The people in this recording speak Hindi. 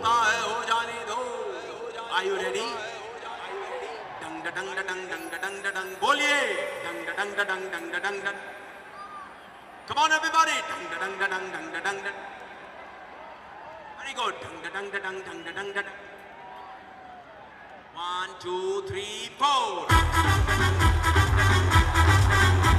होता है हो जाने दो। Are you ready? डंग डंग डंग डंग डंग डंग बोलिए डंग डंग डंग डंग डंग डंग। Come on everybody Dang Dang Dang Dang Dang Dang. Very good Dang Dang Dang Dang Dang Dang. 1 2 3 4